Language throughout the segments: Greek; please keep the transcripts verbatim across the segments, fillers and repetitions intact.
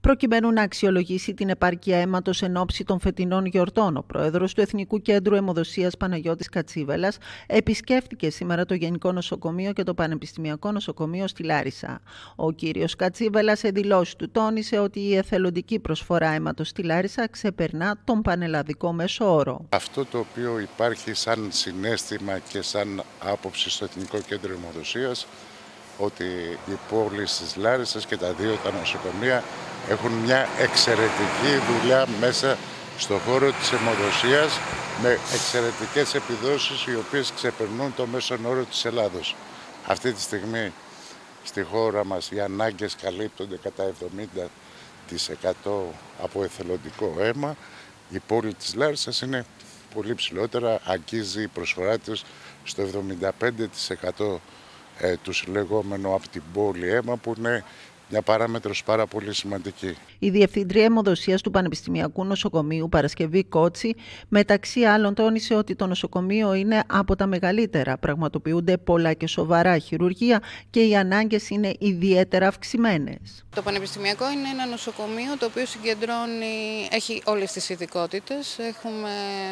Προκειμένου να αξιολογήσει την επάρκεια αίματος εν ώψη των φετινών γιορτών, ο πρόεδρος του Εθνικού Κέντρου Αιμοδοσίας Παναγιώτης Κατσίβελλας επισκέφτηκε σήμερα το Γενικό Νοσοκομείο και το Πανεπιστημιακό Νοσοκομείο στη Λάρισα. Ο κύριος Κατσίβελλας σε δηλώσεις του τόνισε ότι η εθελοντική προσφορά αίματος στη Λάρισα ξεπερνά τον πανελλαδικό μέσο όρο. Αυτό το οποίο υπάρχει σαν συναίσθημα και σαν άποψη στο Εθνικό Κέντρο Αιμοδοσίας, ότι οι πόλεις της Λάρισσας και τα δύο τα νοσοκομεία έχουν μια εξαιρετική δουλειά μέσα στον χώρο της αιμοδοσίας με εξαιρετικές επιδόσεις οι οποίες ξεπερνούν το μέσον όρο της Ελλάδος. Αυτή τη στιγμή στη χώρα μας οι ανάγκες καλύπτονται κατά εβδομήντα τοις εκατό από εθελοντικό αίμα. Η πόλη της Λάρισσας είναι πολύ ψηλότερα, αγγίζει η προσφορά της στο εβδομήντα πέντε τοις εκατό ε, του συλλεγόμενου από την πόλη αίμα, που είναι μια παράμετρος πάρα πολύ σημαντική. Η Διευθύντρια Αιμοδοσίας του Πανεπιστημιακού Νοσοκομείου, Παρασκευή Κότσι, μεταξύ άλλων τόνισε ότι το νοσοκομείο είναι από τα μεγαλύτερα, πραγματοποιούνται πολλά και σοβαρά χειρουργεία και οι ανάγκες είναι ιδιαίτερα αυξημένες. Το Πανεπιστημιακό είναι ένα νοσοκομείο το οποίο συγκεντρώνει, έχει όλες τις ειδικότητες. Έχουμε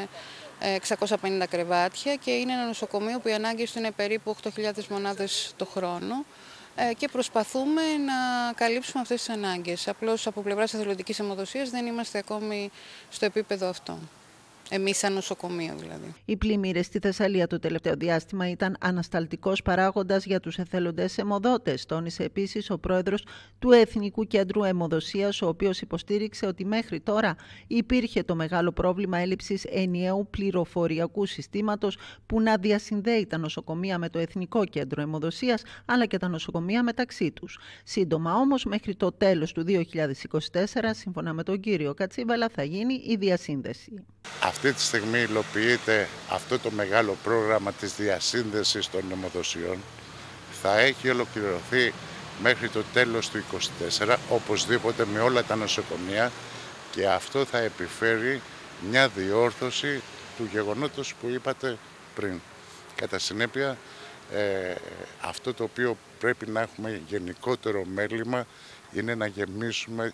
εξακόσια πενήντα κρεβάτια και είναι ένα νοσοκομείο που οι ανάγκες του είναι περίπου οκτώ χιλιάδες μονάδες το χρόνο. Και προσπαθούμε να καλύψουμε αυτές τις ανάγκες. Απλώς από πλευράς εθελοντικής αιμοδοσίας δεν είμαστε ακόμη στο επίπεδο αυτό. Εμείς σαν νοσοκομείο δηλαδή. Οι πλημμύρες στη Θεσσαλία το τελευταίο διάστημα ήταν ανασταλτικός παράγοντας για τους εθελοντές αιμοδότες, τόνισε επίσης ο πρόεδρος του Εθνικού Κέντρου Αιμοδοσίας, ο οποίος υποστήριξε ότι μέχρι τώρα υπήρχε το μεγάλο πρόβλημα έλλειψης ενιαίου πληροφοριακού συστήματος που να διασυνδέει τα νοσοκομεία με το Εθνικό Κέντρο Αιμοδοσίας αλλά και τα νοσοκομεία μεταξύ τους. Σύντομα όμως, μέχρι το τέλος του δύο χιλιάδες είκοσι τέσσερα, σύμφωνα με τον κύριο Κατσίβελλα, θα γίνει η διασύνδεση. Αυτή τη στιγμή υλοποιείται αυτό το μεγάλο πρόγραμμα της διασύνδεσης των αιμοδοσιών. Θα έχει ολοκληρωθεί μέχρι το τέλος του είκοσι τέσσερα, οπωσδήποτε με όλα τα νοσοκομεία, και αυτό θα επιφέρει μια διόρθωση του γεγονότος που είπατε πριν. Κατά συνέπεια, ε, αυτό το οποίο πρέπει να έχουμε γενικότερο μέλημα είναι να γεμίσουμε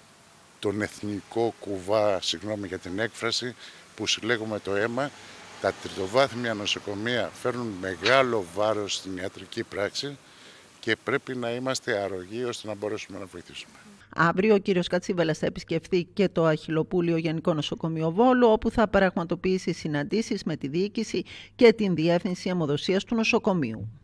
τον εθνικό κουβά, συγγνώμη για την έκφραση, που συλλέγουμε το αίμα. Τα τριτοβάθμια νοσοκομεία φέρνουν μεγάλο βάρος στην ιατρική πράξη και πρέπει να είμαστε αρρωγοί ώστε να μπορέσουμε να βοηθήσουμε. Αύριο ο κύριος Κατσίβελλας θα επισκεφθεί και το Αχιλλοπούλιο Γενικό Νοσοκομείο Βόλου, όπου θα πραγματοποιήσει συναντήσεις με τη διοίκηση και την Διεύθυνση Αιμοδοσίας του νοσοκομείου.